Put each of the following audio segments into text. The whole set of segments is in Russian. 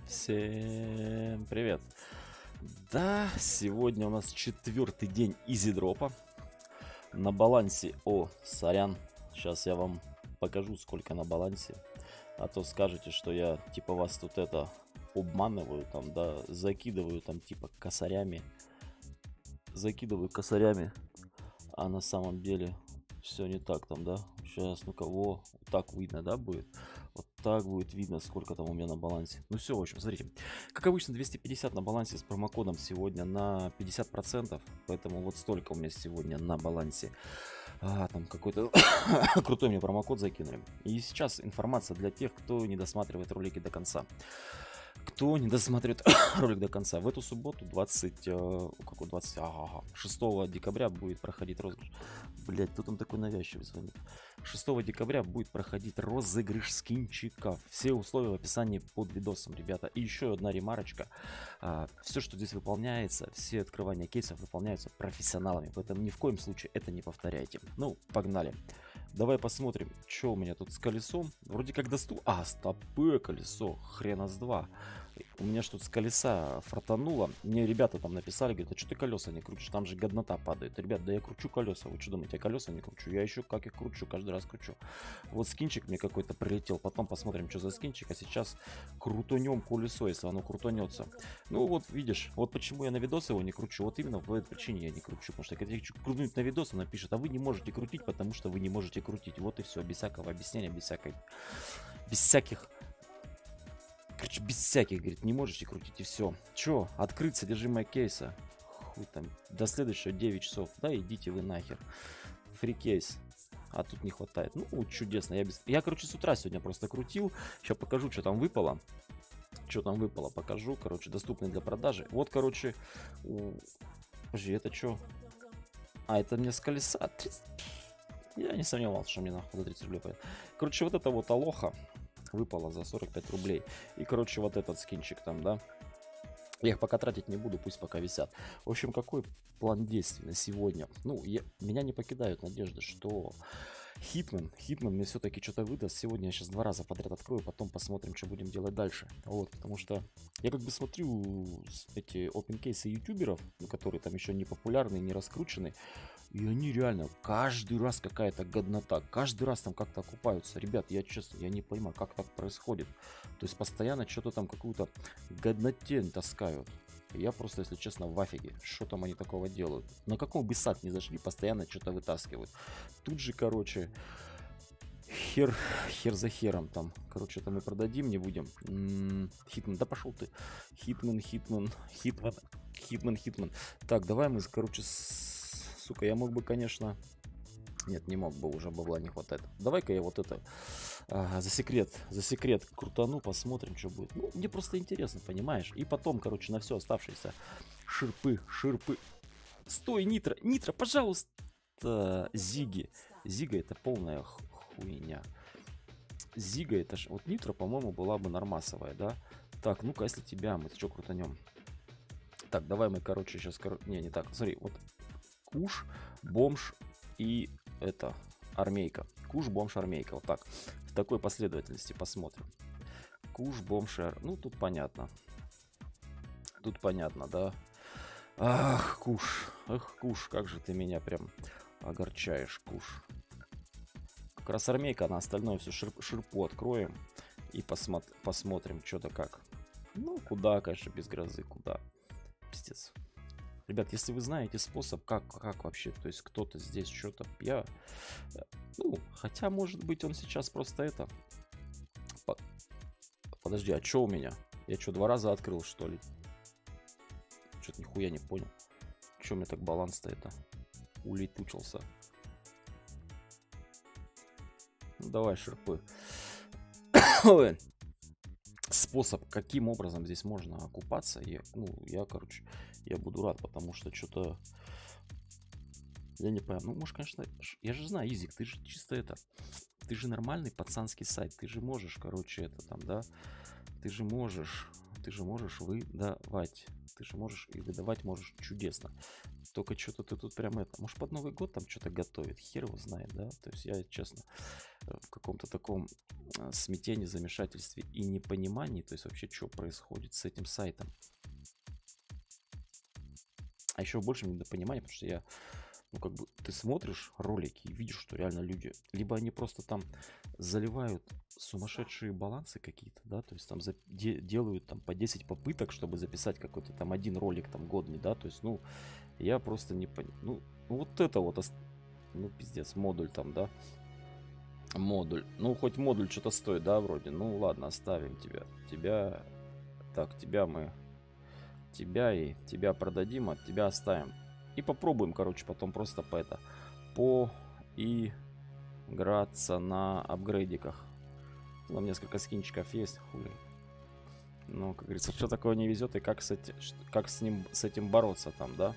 Всем привет! Да, сегодня у нас 4-й день изидропа. На балансе, сорян, сейчас я вам покажу, сколько на балансе. А то скажете, что я типа вас тут это обманываю, там, да, закидываю там типа косарями. Закидываю косарями, а на самом деле все не так там, да. Сейчас, ну кого, вот так видно, да, будет. Вот так будет видно, сколько там у меня на балансе. Ну все, в общем, смотрите. Как обычно, 250 на балансе с промокодом сегодня на 50%. Поэтому вот столько у меня сегодня на балансе. Там какой-то крутой мне промокод закинули. И сейчас информация для тех, кто не досматривает ролики до конца. Кто не досмотрит ролик до конца, в эту субботу 6 декабря будет проходить розыгрыш. Блять, тут он такой навязчивый звонит. 6 декабря будет проходить розыгрыш скинчиков. Все условия в описании под видосом, ребята. И еще одна ремарочка. Все, что здесь выполняется, все открывания кейсов выполняются профессионалами. Поэтому ни в коем случае это не повторяйте. Ну, погнали. Давай посмотрим, что у меня тут с колесом. Вроде как доступно. Стопы колесо. Хрена с два. У меня что-то с колеса фартануло. Мне ребята там написали, говорят, а что ты колеса не крутишь? Там же годнота падает. Ребят, да я кручу колеса. Вы что думаете, я колеса не кручу? Я еще как их кручу, каждый раз кручу. Вот скинчик мне какой-то прилетел. Потом посмотрим, что за скинчик. А сейчас крутанем колесо, если оно крутанется. Ну вот видишь, вот почему я на видос его не кручу. Вот именно по этой причине я не кручу. Потому что когда я хочу крутнуть на видос, она пишет, а вы не можете крутить, потому что вы не можете крутить. Вот и все, без всякого объяснения, без всяких... Короче, без всяких, говорит, не можете крутить и все. Че, открыть содержимое кейса. Хуй там, до следующего 9 часов. Да идите вы нахер. Фри кейс. А тут не хватает. Ну, чудесно. Я, короче, с утра сегодня просто крутил. Сейчас покажу, что там выпало. Что там выпало, покажу. Короче, доступный для продажи. Вот, короче. Подожди, это что? Это мне с колеса. 30... Я не сомневался, что мне нахуй за 30 рублей пойдет. Короче, вот это вот алоха выпало за 45 рублей. И, короче, вот этот скинчик там, да. Я их пока тратить не буду, пусть пока висят. В общем, какой план действий на сегодня? Ну, меня не покидают надежды, что Хитман мне все-таки что-то выдаст. Сегодня я сейчас 2 раза подряд открою, потом посмотрим, что будем делать дальше. Вот, потому что я как бы смотрю эти опенкейсы ютуберов, которые там еще не популярны, не раскручены. И они реально каждый раз какая-то годнота, каждый раз там как-то окупаются. Ребят, я честно, я не понимаю, как так происходит. То есть постоянно что-то там какую-то годнотень таскают. Я просто, если честно, в афиге. Что там они такого делают? На каком бы сад не зашли, постоянно что-то вытаскивают. Тут же, короче, хер за хером там. Короче, это мы продадим, не будем. Хитман, да пошел ты. Хитман. Так, давай мы, короче, сука, я мог бы, конечно... Нет, не мог бы, уже бабла не хватает. Давай-ка я вот это за секрет крутану, посмотрим, что будет. Ну, мне просто интересно, понимаешь? И потом, короче, на все оставшиеся ширпы. Стой, нитро, пожалуйста. Зига это полная хуйня. Зига это ж... Вот нитро, по-моему, была бы нормасовая, да? Так, ну-ка, если тебя, мы что крутанем? Так, давай мы, короче, сейчас... Не так, смотри, вот куш, бомж и это армейка. Куш, бомж, армейка. Вот так. В такой последовательности посмотрим. Куш, бомж, ну тут понятно. Тут понятно, да. Ах, Куш, как же ты меня прям огорчаешь, Куш. Как раз армейка, на остальное все ширпу откроем и посмотрим, что да как. Ну, куда, конечно, без грозы, куда. Пиздец. Ребят, если вы знаете способ, как вообще, то есть кто-то здесь что-то, ну, хотя, может быть, он сейчас просто это... Подожди, а что у меня? Я что, 2 раза открыл, что ли? Что-то нихуя не понял. Что у меня так баланс-то это? Улетучился. Ну, давай, шерпы. Способ, каким образом здесь можно окупаться, короче, я буду рад, потому что что-то я не понимаю. Ну, может, конечно, я же знаю, Изик, ты же чисто это, ты же нормальный пацанский сайт, ты же можешь, короче, это там, да, ты же можешь ты же можешь выдавать. Ты же можешь и выдавать можешь чудесно. Только что-то ты тут прям это... Может, под Новый год там что-то готовит? Хер его знает, да? То есть я, честно, в каком-то таком смятении, замешательстве и непонимании, то есть вообще, что происходит с этим сайтом. А еще больше недопонимание, потому что я, ну, как бы, ты смотришь ролики и видишь, что реально люди, либо они просто там заливают сумасшедшие балансы какие-то, да, то есть там делают там по 10 попыток, чтобы записать какой-то там один ролик там годный, да, то есть, ну, я просто не понимаю, ну, вот это вот, ну, пиздец, модуль там, да, модуль, ну, хоть модуль что-то стоит, да, вроде, ну, ладно, оставим тебя, так, тебя продадим, от тебя оставим. И попробуем, короче, потом просто поиграться на апгрейдиках. Там несколько скинчиков есть, хули. Ну, как говорится, что такое не везет и как с этим бороться там, да?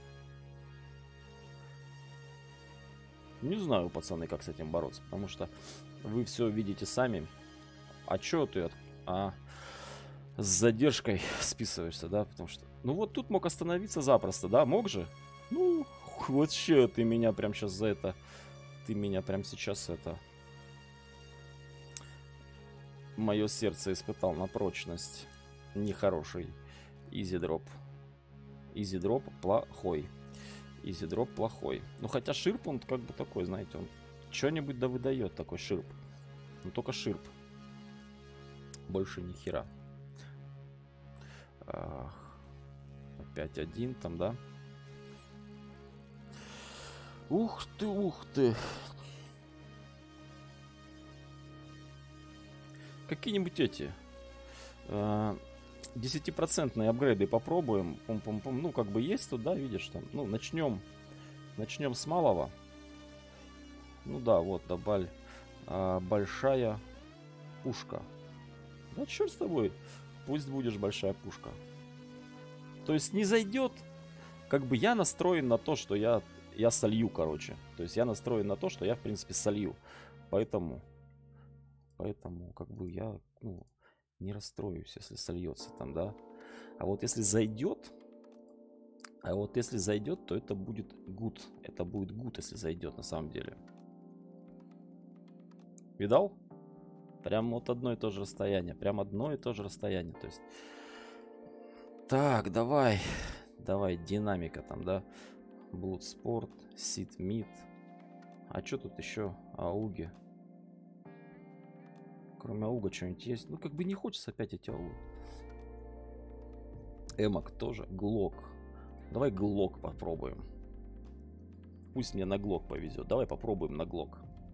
Не знаю, пацаны, как с этим бороться, потому что вы все видите сами. А чё ты с задержкой списываешься, да? Потому что, ну вот тут мог остановиться запросто, да? Мог же? Ну, вот че ты меня прям сейчас за это... Ты меня прям сейчас это... Мое сердце испытал на прочность. Нехороший. Изидроп. Изидроп плохой. Изидроп плохой. Ну, хотя ширп, он как бы такой, знаете, он что-нибудь да выдает такой ширп. Ну, только ширп. Больше ни хера. Опять один там, да? Ух ты, ух ты. Какие-нибудь эти 10% апгрейды попробуем. Пум-пум-пум. Ну, как бы есть тут, да, видишь там. Ну, начнем с малого. Ну да, вот, добавь большая пушка. Да черт с тобой. Пусть будешь большая пушка. То есть не зайдет. Как бы я настроен на то, что я солью, короче. То есть я настроен на то, что я, в принципе, солью. Поэтому как бы я, ну, не расстроюсь, если сольется там, да. А вот если зайдет, то это будет good. Это будет good, если зайдет на самом деле. Видал? Прям вот одно и то же расстояние. Прям одно и то же расстояние. То есть... Так, давай, динамика там, да. Bloodsport, Seed Meat. А что тут еще? Ауги. Кроме ауга что-нибудь есть? Ну, как бы не хочется опять эти ауги. Эмок тоже. Глок. Давай глок попробуем. Пусть мне на глок повезет. Давай попробуем на глок.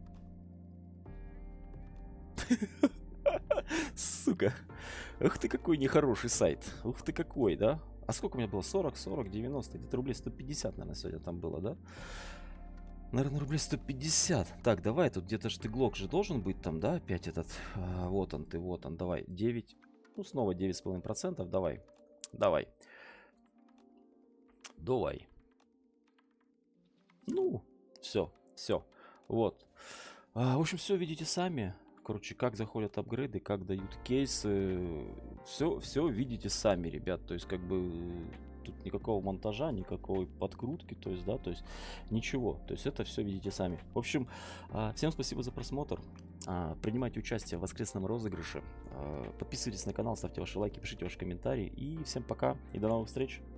Сука. Ух ты, какой нехороший сайт. Ух ты, какой, да? А сколько у меня было? 40, 90. Где-то рублей 150, наверное, сегодня там было, да? Наверное, рублей 150. Так, давай, тут где-то же ты глок же должен быть там, да? Опять этот. Вот он ты, вот он. Давай, 9. Ну, снова 9,5%. Давай. Ну, все. Вот. В общем, все видите сами. Короче, как заходят апгрейды, как дают кейсы. Все видите сами, ребят. То есть, как бы, тут никакого монтажа, никакой подкрутки, то есть, да, то есть, ничего. То есть, это все видите сами. В общем, всем спасибо за просмотр. Принимайте участие в воскресном розыгрыше. Подписывайтесь на канал, ставьте ваши лайки, пишите ваши комментарии. И всем пока и до новых встреч.